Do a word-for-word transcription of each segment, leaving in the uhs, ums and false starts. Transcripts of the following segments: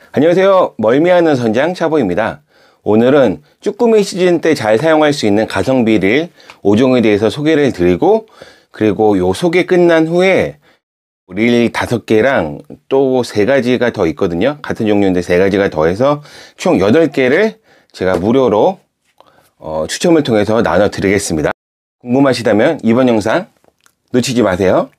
안녕하세요. 멀미하는 선장 차보입니다. 오늘은 쭈꾸미 시즌 때 잘 사용할 수 있는 가성비 릴 오 종에 대해서 소개를 드리고, 그리고 요 소개 끝난 후에 릴 다섯 개랑 또 세 가지가 더 있거든요. 같은 종류인데 세 가지가 더해서 총 여덟 개를 제가 무료로 어, 추첨을 통해서 나눠 드리겠습니다. 궁금하시다면 이번 영상 놓치지 마세요.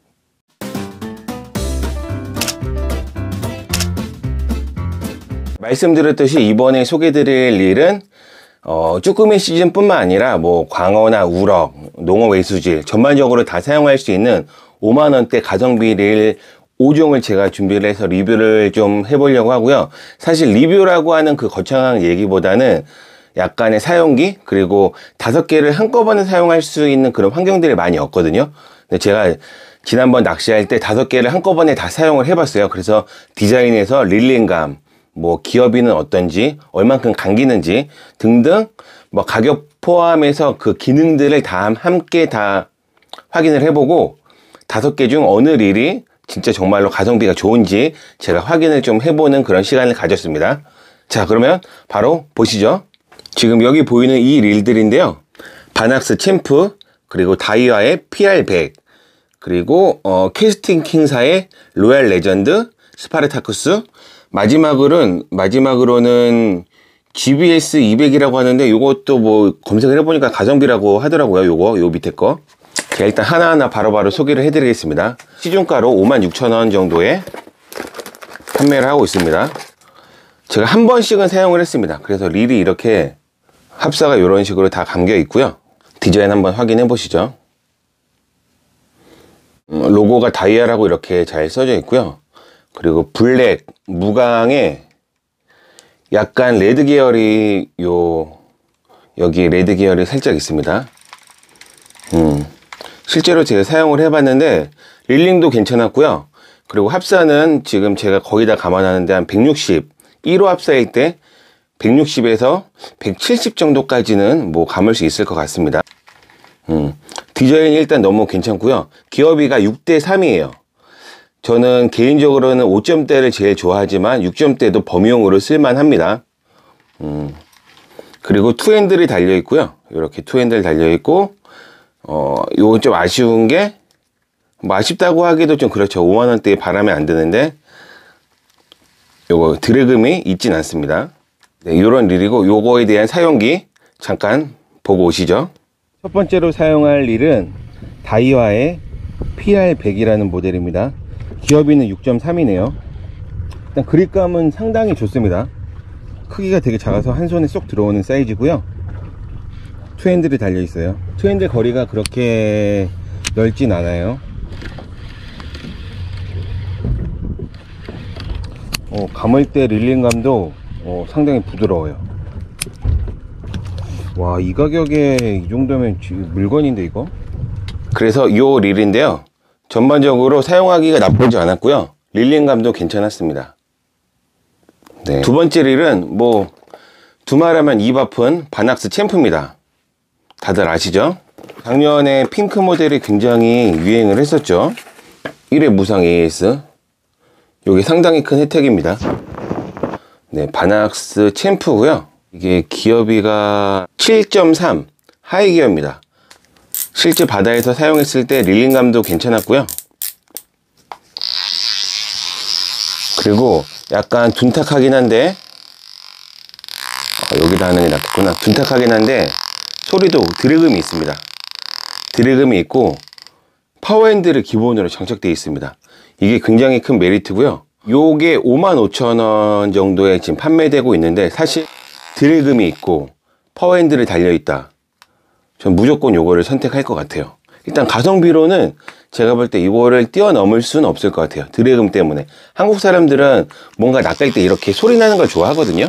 말씀드렸듯이 이번에 소개드릴 릴은 어, 쭈꾸미 시즌 뿐만 아니라 뭐 광어나 우럭, 농어 외수질 전반적으로 다 사용할 수 있는 오만 원대 가성비 릴 오 종을 제가 준비를 해서 리뷰를 좀 해보려고 하고요. 사실 리뷰라고 하는 그 거창한 얘기보다는 약간의 사용기, 그리고 다섯 개를 한꺼번에 사용할 수 있는 그런 환경들이 많이 없거든요. 근데 제가 지난번 낚시할 때 다섯 개를 한꺼번에 다 사용을 해봤어요. 그래서 디자인에서 릴링감, 뭐 기어비는 어떤지, 얼만큼 감기는지 등등 뭐 가격 포함해서 그 기능들을 다 함께 다 확인을 해보고 다섯 개 중 어느 릴이 진짜 정말로 가성비가 좋은지 제가 확인을 좀 해보는 그런 시간을 가졌습니다. 자, 그러면 바로 보시죠. 지금 여기 보이는 이 릴들인데요, 바낙스 챔프, 그리고 다이와의 피알 백, 그리고 어, 캐스팅 킹사의 로얄 레전드, 스파르타쿠스, 마지막으로는 마지막으로는 지비에스 이백이라고 하는데 요것도 뭐 검색을 해보니까 가성비라고 하더라고요. 요거 요 밑에 거 제가 일단 하나하나 바로바로 소개를 해드리겠습니다. 시중가로 오만 육천 원 정도에 판매를 하고 있습니다. 제가 한 번씩은 사용을 했습니다. 그래서 릴이 이렇게 합사가 이런 식으로 다 감겨 있고요. 디자인 한번 확인해 보시죠. 음, 로고가 다이아라고 이렇게 잘 써져 있고요. 그리고 블랙, 무광에 약간 레드 계열이 요 여기 레드 계열이 살짝 있습니다. 음, 실제로 제가 사용을 해봤는데 릴링도 괜찮았고요. 그리고 합사는 지금 제가 거의 다 감안하는데 한 백육십, 일 호 합사일 때 백육십에서 백칠십 정도까지는 뭐 감을 수 있을 것 같습니다. 음, 디자인이 일단 너무 괜찮고요. 기어비가 육 대 삼이에요. 저는 개인적으로는 오 점대를 제일 좋아하지만 육 점대도 범용으로 쓸만합니다. 음, 그리고 투 핸들이 달려 있고요. 이렇게 투 핸들 달려 있고, 어, 요거 좀 아쉬운 게, 뭐 아쉽다고 하기도 좀 그렇죠. 오만 원대에 바람에 안 드는데, 요거 드래그미 있진 않습니다. 네, 요런 릴이고, 요거에 대한 사용기 잠깐 보고 오시죠. 첫 번째로 사용할 릴은 다이와의 피알 백이라는 모델입니다. 기어비는 육 점 삼이네요. 일단 그립감은 상당히 좋습니다. 크기가 되게 작아서 한 손에 쏙 들어오는 사이즈고요. 투핸들이 달려 있어요. 투핸들 거리가 그렇게 넓진 않아요. 어, 감을 때 릴링감도 어, 상당히 부드러워요. 와, 이 가격에 이 정도면 물건인데 이거? 그래서 이 릴인데요, 전반적으로 사용하기가 나쁘지 않았고요. 릴링감도 괜찮았습니다. 네. 두 번째 릴은 뭐 두말하면 입 아픈 바낙스 챔프입니다. 다들 아시죠? 작년에 핑크 모델이 굉장히 유행을 했었죠. 일 회 무상 에이에스. 요게 상당히 큰 혜택입니다. 네, 바낙스 챔프고요. 이게 기어비가 칠 점 삼, 하이 기어입니다. 실제 바다에서 사용했을 때 릴링감도 괜찮았고요. 그리고 약간 둔탁하긴 한데, 어, 여기다 하는 게 낫겠구나. 둔탁하긴 한데 소리도 드래그미 있습니다. 드래그미 있고 파워핸들이 기본으로 장착되어 있습니다. 이게 굉장히 큰 메리트고요. 요게 오만 오천 원 정도에 지금 판매되고 있는데, 사실 드래그미 있고 파워핸들이 달려있다, 전 무조건 요거를 선택할 것 같아요. 일단 가성비로는 제가 볼 때 이거를 뛰어넘을 수는 없을 것 같아요. 드래금 때문에. 한국 사람들은 뭔가 낚을 때 이렇게 소리 나는 걸 좋아하거든요.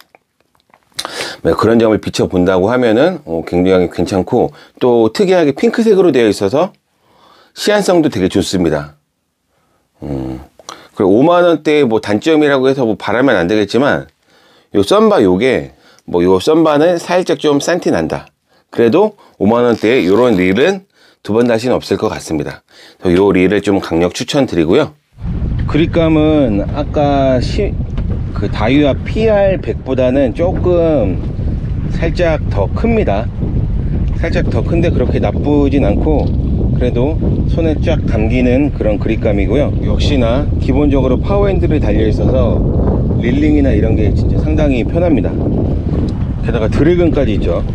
그런 점을 비춰본다고 하면은 어, 굉장히 괜찮고, 또 특이하게 핑크색으로 되어 있어서 시안성도 되게 좋습니다. 음, 그리고 오만 원대의 뭐 단점이라고 해서 뭐 바라면 안 되겠지만, 요 썬바 요게 뭐 요 썬바는 살짝 좀 싼티 난다. 그래도 오만 원대에 요런 릴은 두 번 다시는 없을 것 같습니다. 요 릴을 좀 강력 추천드리고요. 그립감은 아까 시, 그 그 다이와 피알 백보다는 조금 살짝 더 큽니다. 살짝 더 큰데 그렇게 나쁘진 않고 그래도 손에 쫙 감기는 그런 그립감이고요. 역시나 기본적으로 파워핸들이 달려 있어서 릴링이나 이런 게 진짜 상당히 편합니다. 게다가 드래곤까지 있죠.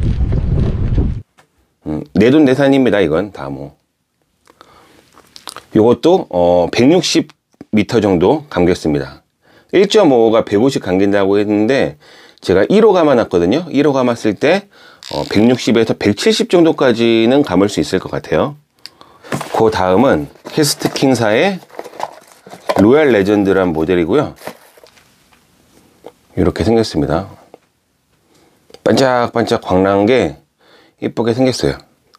음, 내돈내산입니다. 이건 다 뭐. 요것도 어, 백육십 미터 정도 감겼습니다. 일 점 오가 백오십 감긴다고 했는데 제가 일 호 감아놨거든요. 일 호 감았을 때 어, 백육십에서 백칠십 정도까지는 감을 수 있을 것 같아요. 그 다음은 캐스트킹사의 로얄 레전드란 모델이고요. 이렇게 생겼습니다. 반짝반짝 광나는 게 이쁘게 생겼어요.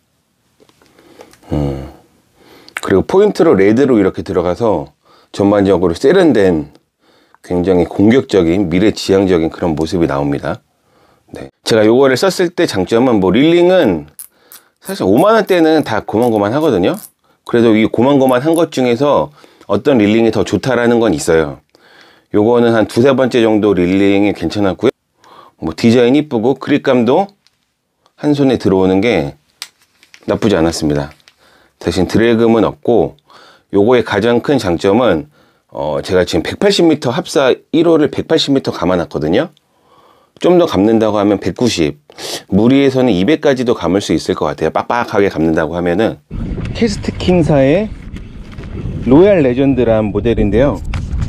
음. 그리고 포인트로 레드로 이렇게 들어가서 전반적으로 세련된 굉장히 공격적인 미래지향적인 그런 모습이 나옵니다. 네. 제가 요거를 썼을 때 장점은 뭐 릴링은 사실 오만 원대는 다 고만고만 하거든요. 그래도 이 고만고만 한 것 중에서 어떤 릴링이 더 좋다라는 건 있어요. 요거는 한 두세 번째 정도 릴링이 괜찮았고요. 뭐 디자인 이쁘고 그립감도 한 손에 들어오는 게 나쁘지 않았습니다. 대신 드래그는 없고 요거의 가장 큰 장점은 어 제가 지금 백팔십 미터 합사 일 호를 백팔십 미터 감아놨거든요. 좀 더 감는다고 하면 백구십, 무리해서는 이백까지도 감을 수 있을 것 같아요. 빡빡하게 감는다고 하면은. 캐스트킹사의 로얄 레전드란 모델인데요.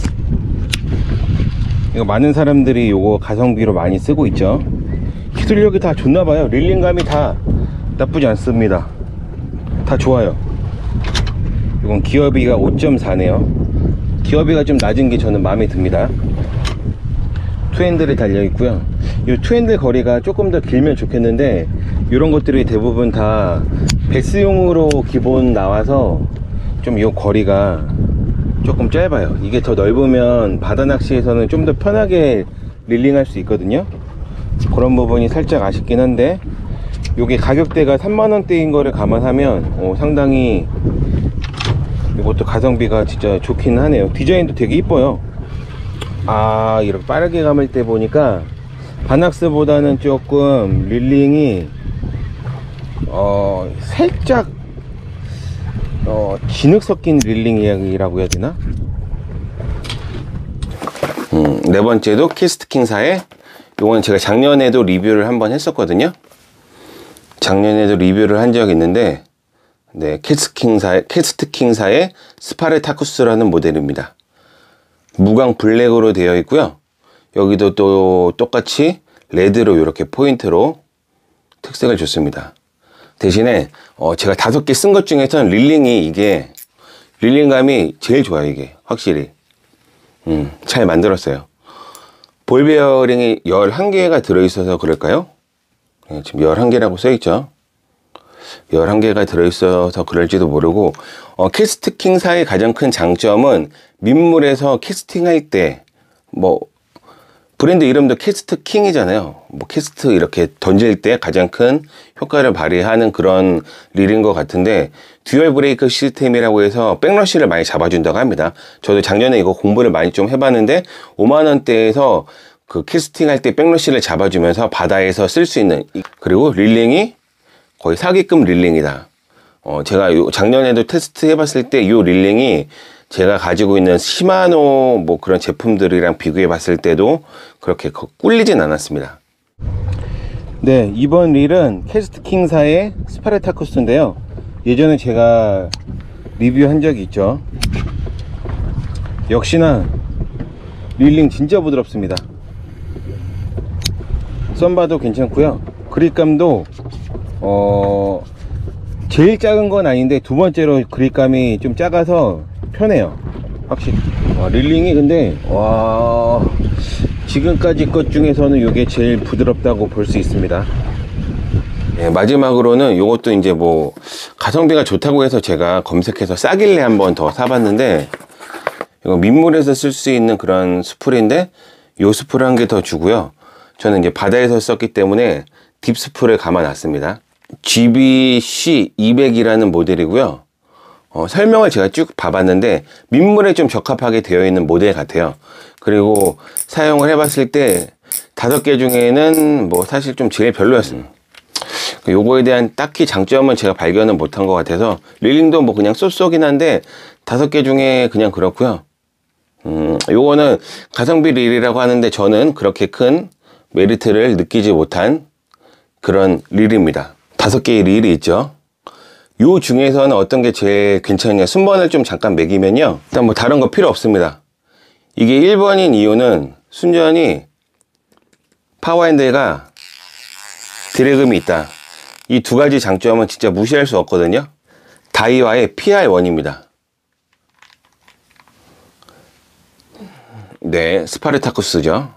이거 많은 사람들이 요거 가성비로 많이 쓰고 있죠. 기술력이 다 좋나봐요. 릴링감이 다 나쁘지 않습니다. 다 좋아요. 이건 기어비가 오 점 사네요 기어비가 좀 낮은 게 저는 마음에 듭니다. 투핸들이 달려 있고요. 이 투핸들 거리가 조금 더 길면 좋겠는데 이런 것들이 대부분 다 베스용으로 기본 나와서 좀 이 거리가 조금 짧아요. 이게 더 넓으면 바다 낚시에서는 좀 더 편하게 릴링할 수 있거든요. 그런 부분이 살짝 아쉽긴 한데 요게 가격대가 삼만 원대인 거를 감안하면 어, 상당히 이것도 가성비가 진짜 좋긴 하네요. 디자인도 되게 이뻐요. 아, 이렇게 빠르게 감을 때 보니까 바낙스보다는 조금 릴링이 어 살짝 어 진흙 섞인 릴링이라고 해야 되나? 음, 네 번째도 캐스트킹사의, 요거는 제가 작년에도 리뷰를 한번 했었거든요. 작년에도 리뷰를 한 적이 있는데, 네, 캐스트킹사의, 캐스트킹사의 스파르타쿠스라는 모델입니다. 무광 블랙으로 되어 있고요. 여기도 또 똑같이 레드로 이렇게 포인트로 특색을 줬습니다. 대신에 어 제가 다섯 개 쓴 것 중에서는 릴링이 이게 릴링감이 제일 좋아요. 이게 확실히 음, 잘 만들었어요. 볼 베어링이 열한 개가 들어있어서 그럴까요? 네, 지금 열한 개라고 써있죠. 열한 개가 들어있어서 그럴지도 모르고, 어, 캐스트킹사의 가장 큰 장점은 민물에서 캐스팅할 때, 뭐 브랜드 이름도 캐스트킹이잖아요. 뭐 캐스트 이렇게 던질 때 가장 큰 효과를 발휘하는 그런 릴인 것 같은데, 듀얼 브레이크 시스템이라고 해서 백러쉬를 많이 잡아준다고 합니다. 저도 작년에 이거 공부를 많이 좀 해봤는데 오만 원대에서 그 캐스팅할 때 백러쉬를 잡아주면서 바다에서 쓸 수 있는, 그리고 릴링이 거의 사기급 릴링이다. 어, 제가 요 작년에도 테스트 해봤을 때 이 릴링이 제가 가지고 있는 시마노 뭐 그런 제품들이랑 비교해 봤을 때도 그렇게 꿀리진 않았습니다. 네, 이번 릴은 캐스트킹사의 스파르타쿠스인데요. 예전에 제가 리뷰한 적이 있죠. 역시나 릴링 진짜 부드럽습니다. 썬바도 괜찮고요. 그립감도 어 제일 작은 건 아닌데 두 번째로 그립감이 좀 작아서 편해요. 확실히 와, 릴링이 근데 와 지금까지 것 중에서는 이게 제일 부드럽다고 볼 수 있습니다. 예, 마지막으로는 이것도 이제 뭐 가성비가 좋다고 해서 제가 검색해서 싸길래 한번 더 사봤는데, 이거 민물에서 쓸 수 있는 그런 스풀인데 요 스풀 한 개 더 주고요. 저는 이제 바다에서 썼기 때문에 딥스풀을 감아놨습니다. 지비씨 이백이라는 모델이고요. 어, 설명을 제가 쭉 봐봤는데 민물에 좀 적합하게 되어 있는 모델 같아요. 그리고 사용을 해봤을 때 다섯 개 중에는 뭐 사실 좀 제일 별로였어요. 요거에 대한 딱히 장점은 제가 발견은 못한 것 같아서 릴링도 뭐 그냥 쏘쏘긴 한데 다섯 개 중에 그냥 그렇고요. 음, 요거는 가성비 릴이라고 하는데 저는 그렇게 큰 메리트를 느끼지 못한 그런 릴입니다. 다섯 개의 릴이 있죠. 요 중에서는 어떤 게 제일 괜찮냐, 순번을 좀 잠깐 매기면요, 일단 뭐 다른 거 필요 없습니다. 이게 일 번인 이유는 순전히 파워핸들과 드래그이 있다. 이 두 가지 장점은 진짜 무시할 수 없거든요. 다이와의 피알원입니다. 네, 스파르타쿠스죠.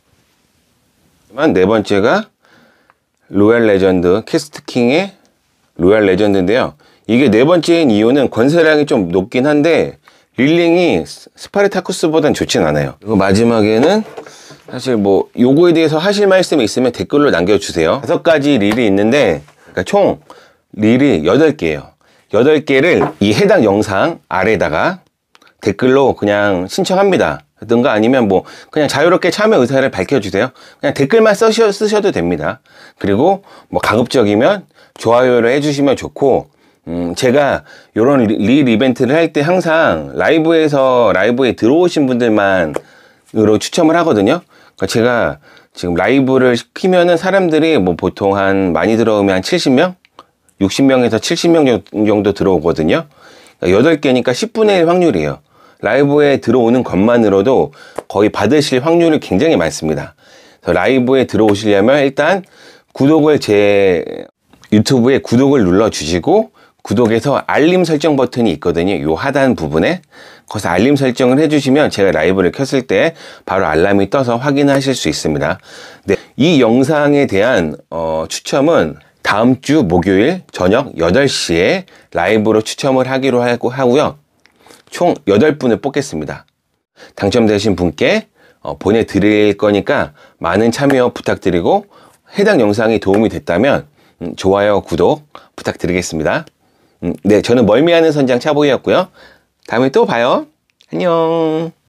네 번째가 로얄 레전드, 캐스트킹의 로얄 레전드인데요. 이게 네 번째인 이유는 권세량이 좀 높긴 한데 릴링이 스파르타쿠스보단 좋진 않아요. 그리고 마지막에는 사실 뭐 요거에 대해서 하실 말씀이 있으면 댓글로 남겨주세요. 다섯 가지 릴이 있는데 그러니까 총 릴이 여덟 개예요. 여덟 개를 이 해당 영상 아래다가 댓글로 그냥 신청합니다. 든가 아니면 뭐 그냥 자유롭게 참여 의사를 밝혀주세요. 그냥 댓글만 쓰셔, 쓰셔도 됩니다. 그리고 뭐 가급적이면 좋아요를 해주시면 좋고, 음 제가 요런 릴 이벤트를 할 때 항상 라이브에서 라이브에 들어오신 분들만으로 추첨을 하거든요. 그러니까 제가 지금 라이브를 키면은 사람들이 뭐 보통 한 많이 들어오면 한 칠십 명? 육십 명에서 칠십 명 정도 들어오거든요. 그러니까 여덟 개니까 십분의 일 확률이에요. 라이브에 들어오는 것만으로도 거의 받으실 확률이 굉장히 많습니다. 그래서 라이브에 들어오시려면 일단 구독을 제 유튜브에 구독을 눌러 주시고, 구독에서 알림 설정 버튼이 있거든요. 요 하단 부분에 거기서 알림 설정을 해주시면 제가 라이브를 켰을 때 바로 알람이 떠서 확인하실 수 있습니다. 네, 이 영상에 대한 어, 추첨은 다음 주 목요일 저녁 여덟 시에 라이브로 추첨을 하기로 하고 하고요. 총 여덟 분을 뽑겠습니다. 당첨되신 분께 어, 보내드릴 거니까 많은 참여 부탁드리고, 해당 영상이 도움이 됐다면 음, 좋아요, 구독 부탁드리겠습니다. 음, 네, 저는 멀미하는 선장 차보이였고요. 다음에 또 봐요. 안녕.